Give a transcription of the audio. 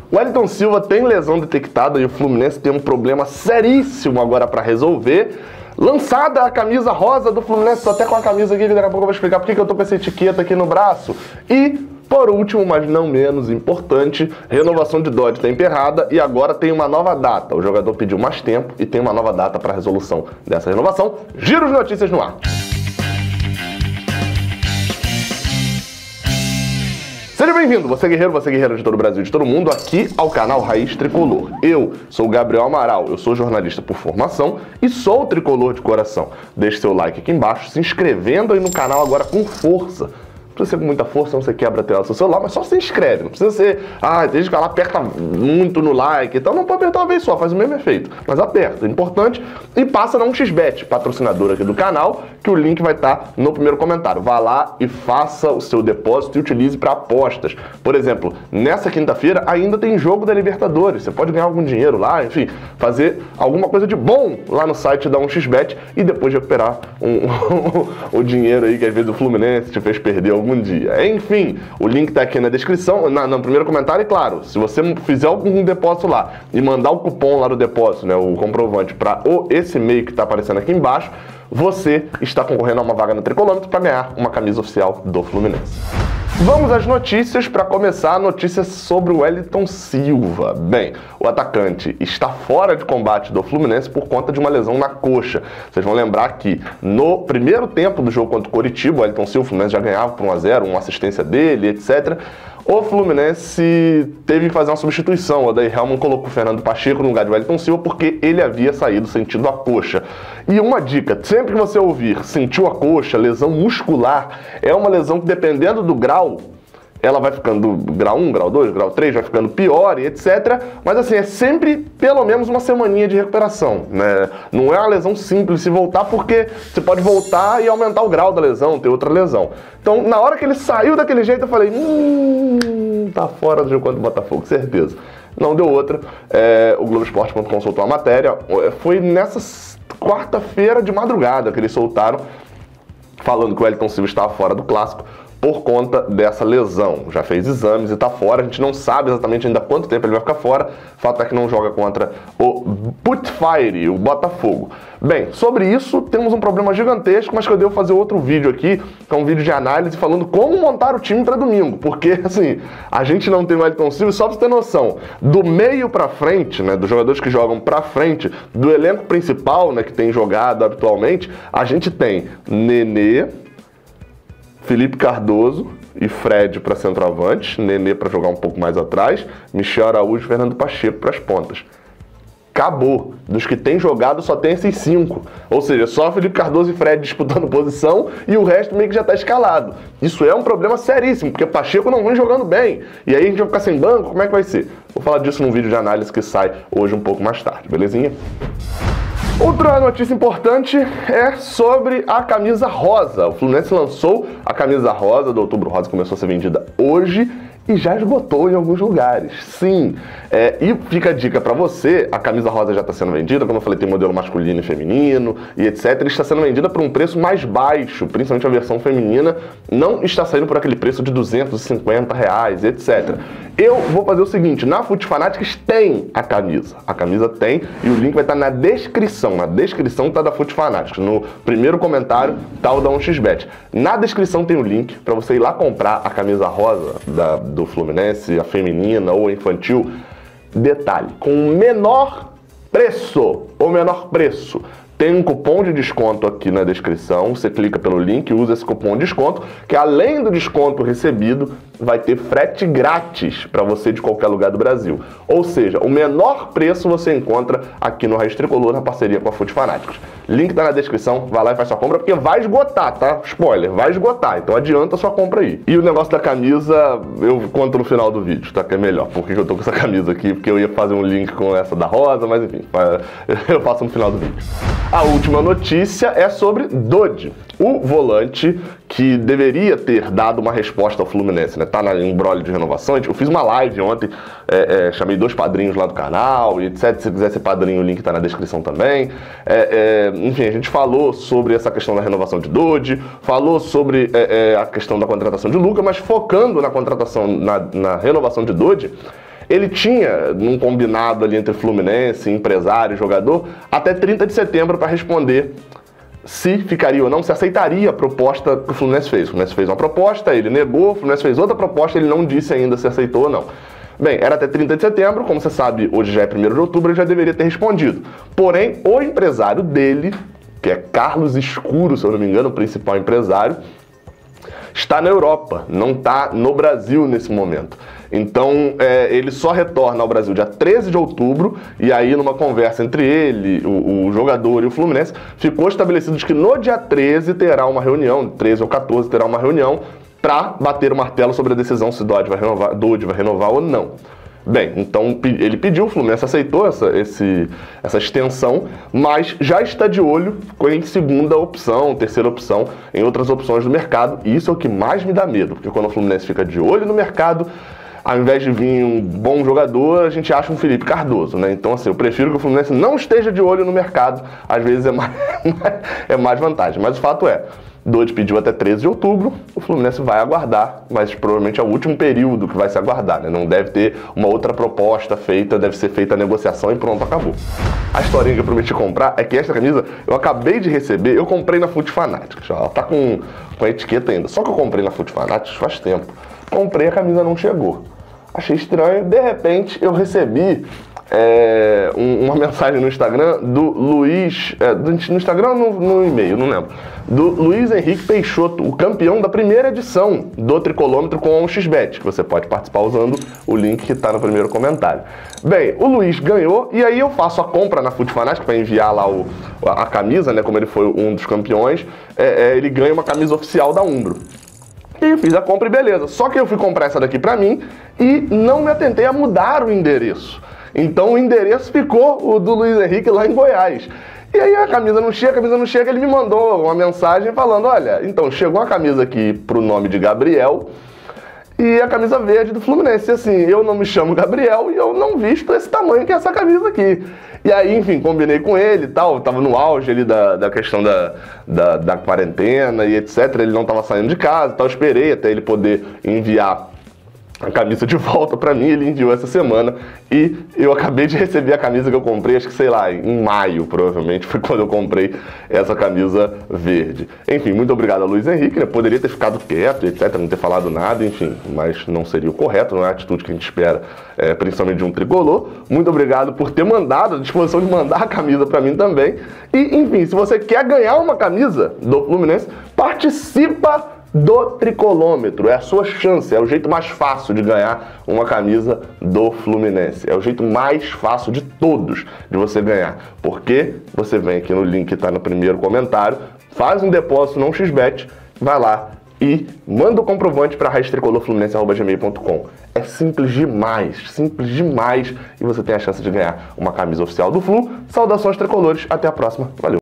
O Wellington Silva tem lesão detectada e o Fluminense tem um problema seríssimo agora para resolver. Lançada a camisa rosa do Fluminense, tô até com a camisa aqui, daqui a pouco eu vou explicar por que eu tô com essa etiqueta aqui no braço. E, por último, mas não menos importante, renovação de Dodge está emperrada e agora tem uma nova data. O jogador pediu mais tempo e tem uma nova data para a resolução dessa renovação. Giro de notícias no ar. Seja bem-vindo, você guerreiro de todo o Brasil, de todo mundo, aqui ao canal Raiz Tricolor. Eu sou o Gabriel Amaral, eu sou jornalista por formação e sou tricolor de coração. Deixe seu like aqui embaixo, se inscrevendo aí no canal agora com força. Não precisa ser com muita força, não você quebra a tela do seu celular, mas só se inscreve. Não precisa ser, tem gente que ela aperta muito no like e tal. Não pode apertar uma vez só, faz o mesmo efeito. Mas aperta, é importante. E passa na 1xBet, patrocinador aqui do canal, que o link vai estar no primeiro comentário. Vá lá e faça o seu depósito e utilize para apostas. Por exemplo, nessa quinta-feira ainda tem jogo da Libertadores. Você pode ganhar algum dinheiro lá, enfim, fazer alguma coisa de bom lá no site da 1xBet e depois recuperar o dinheiro aí que às vezes o Fluminense te fez perder algum dia. Enfim, o link tá aqui na descrição, no primeiro comentário, e claro, se você fizer algum depósito lá e mandar o cupom lá do depósito, né, o comprovante para esse e-mail que tá aparecendo aqui embaixo, você está concorrendo a uma vaga no Tricolômetro para ganhar uma camisa oficial do Fluminense. Vamos às notícias. Para começar, notícias sobre o Wellington Silva. Bem, o atacante está fora de combate do Fluminense por conta de uma lesão na coxa. Vocês vão lembrar que no primeiro tempo do jogo contra o Coritiba, o Wellington Silva, o Fluminense já ganhava por 1-0, uma assistência dele, etc. O Fluminense teve que fazer uma substituição. O Odair Hellmann colocou o Fernando Pacheco no lugar de Wellington Silva porque ele havia saído sentindo a coxa. E uma dica, sempre que você ouvir sentiu a coxa, lesão muscular, é uma lesão que dependendo do grau, ela vai ficando grau 1, grau 2, grau 3, vai ficando pior e etc. Mas assim, é sempre pelo menos uma semaninha de recuperação, né? Não é uma lesão simples se voltar, porque você pode voltar e aumentar o grau da lesão, ter outra lesão. Então, na hora que ele saiu daquele jeito, eu falei, tá fora do jogo contra o Botafogo, certeza. Não deu outra. O Globoesporte.com soltou a matéria. Foi nessa quarta-feira de madrugada que eles soltaram, falando que o Wellington Silva estava fora do Clássico por conta dessa lesão. Já fez exames e tá fora. A gente não sabe exatamente ainda quanto tempo ele vai ficar fora. O fato é que não joga contra o Putfire, o Botafogo. Bem, sobre isso temos um problema gigantesco, mas que eu devo fazer outro vídeo aqui, que é um vídeo de análise falando como montar o time para domingo. Porque, assim, a gente não tem o Wellington Silva, só pra você ter noção, do meio pra frente, né, dos jogadores que jogam pra frente, do elenco principal, né, que tem jogado habitualmente, a gente tem Nenê, Felipe Cardoso e Fred para centroavante, Nenê para jogar um pouco mais atrás, Michel Araújo e Fernando Pacheco para as pontas. Acabou. Dos que tem jogado só tem esses 5. Ou seja, só Felipe Cardoso e Fred disputando posição e o resto meio que já está escalado. Isso é um problema seríssimo, porque o Pacheco não vem jogando bem. E aí a gente vai ficar sem banco, como é que vai ser? Vou falar disso num vídeo de análise que sai hoje um pouco mais tarde, belezinha? Outra notícia importante é sobre a camisa rosa. O Fluminense lançou a camisa rosa do Outubro Rosa, começou a ser vendida hoje e já esgotou em alguns lugares. Sim, e fica a dica pra você, a camisa rosa já está sendo vendida, como eu falei, tem modelo masculino e feminino e etc. Está sendo vendida por um preço mais baixo, principalmente a versão feminina, não está saindo por aquele preço de R$250, etc. Eu vou fazer o seguinte, na Fute Fanatics tem a camisa tem, e o link vai estar na descrição tá da Fute Fanatics, no primeiro comentário tá o da 1xBet. Na descrição tem o link para você ir lá comprar a camisa rosa do Fluminense, a feminina ou a infantil. Detalhe, com o menor preço, tem um cupom de desconto aqui na descrição, você clica pelo link e usa esse cupom de desconto, que além do desconto recebido, vai ter frete grátis para você de qualquer lugar do Brasil. Ou seja, o menor preço você encontra aqui no Raiz Tricolor, na parceria com a Fute Fanatics. Link tá na descrição, vai lá e faz sua compra, porque vai esgotar, tá? Spoiler, vai esgotar, então adianta a sua compra aí. E o negócio da camisa, eu conto no final do vídeo, tá? Que é melhor, porque eu tô com essa camisa aqui, porque eu ia fazer um link com essa da rosa, mas enfim, eu faço no final do vídeo. A última notícia é sobre Dodge, o volante que deveria ter dado uma resposta ao Fluminense, né? Tá na embrolho de renovação. Eu fiz uma live ontem, chamei 2 padrinhos lá do canal e etc. Se quiser ser padrinho, o link tá na descrição também. Enfim, a gente falou sobre essa questão da renovação de Dodge, falou sobre a questão da contratação de Luca, mas focando na contratação, na renovação de Dodge, Ele tinha, num combinado ali entre Fluminense, empresário e jogador, até 30 de setembro para responder se ficaria ou não, se aceitaria a proposta que o Fluminense fez. O Fluminense fez uma proposta, ele negou, o Fluminense fez outra proposta, ele não disse ainda se aceitou ou não. Bem, era até 30 de setembro, como você sabe, hoje já é 1º de outubro, ele já deveria ter respondido. Porém, o empresário dele, que é Carlos Escuro, se eu não me engano, o principal empresário, está na Europa, não está no Brasil nesse momento. Então, ele só retorna ao Brasil dia 13 de outubro, e aí numa conversa entre ele, o jogador e o Fluminense, ficou estabelecido que no dia 13 terá uma reunião, 13 ou 14 terá uma reunião, para bater o martelo sobre a decisão se Dodge vai renovar ou não. Bem, então ele pediu, o Fluminense aceitou essa extensão, mas já está de olho em segunda opção, terceira opção, em outras opções do mercado, e isso é o que mais me dá medo, porque quando o Fluminense fica de olho no mercado, ao invés de vir um bom jogador, a gente acha um Felipe Cardoso, né? Então, assim, eu prefiro que o Fluminense não esteja de olho no mercado, às vezes é mais vantagem, mas o fato é, Dodge pediu até 13 de outubro, o Fluminense vai aguardar, mas provavelmente é o último período que vai se aguardar, né? Não deve ter uma outra proposta feita, deve ser feita a negociação e pronto, acabou. A historinha que eu prometi comprar é que esta camisa eu acabei de receber, eu comprei na Foot Fanatics, ela tá com a etiqueta ainda, só que eu comprei na Foot Fanatics faz tempo. Comprei, a camisa não chegou. Achei estranho, de repente eu recebi uma mensagem no Instagram do Luiz, no Instagram ou no e-mail, não lembro, do Luiz Henrique Peixoto, o campeão da primeira edição do Tricolômetro com a 1xBet, que você pode participar usando o link que está no primeiro comentário. Bem, o Luiz ganhou, e aí eu faço a compra na Foot Fanatics para enviar lá a camisa, né, como ele foi um dos campeões, ele ganha uma camisa oficial da Umbro. E eu fiz a compra e beleza, só que eu fui comprar essa daqui pra mim e não me atentei a mudar o endereço. Então o endereço ficou o do Luiz Henrique lá em Goiás. E aí a camisa não chega, ele me mandou uma mensagem falando, olha, então chegou a camisa aqui pro nome de Gabriel e a camisa verde do Fluminense. E assim, eu não me chamo Gabriel e eu não visto esse tamanho que é essa camisa aqui. E aí, enfim, combinei com ele e tal, tava no auge ali da questão da quarentena e etc, ele não tava saindo de casa e tal, esperei até ele poder enviar a camisa de volta pra mim, ele enviou essa semana e eu acabei de receber a camisa que eu comprei, acho que sei lá, em maio provavelmente, foi quando eu comprei essa camisa verde. Enfim, muito obrigado a Luiz Henrique, né? Poderia ter ficado quieto, etc, não ter falado nada, enfim, mas não seria o correto, não é a atitude que a gente espera, principalmente de um tricolor. Muito obrigado por ter mandado, a disposição de mandar a camisa pra mim também. E, enfim, se você quer ganhar uma camisa do Fluminense, participa do Tricolômetro, é a sua chance, é o jeito mais fácil de ganhar uma camisa do Fluminense, é o jeito mais fácil de todos de você ganhar, porque você vem aqui no link que está no primeiro comentário, faz um depósito no 1xBet, vai lá e manda o comprovante para raistricolorfluminense@gmail.com. É simples demais, e você tem a chance de ganhar uma camisa oficial do Flu. Saudações tricolores, até a próxima, valeu!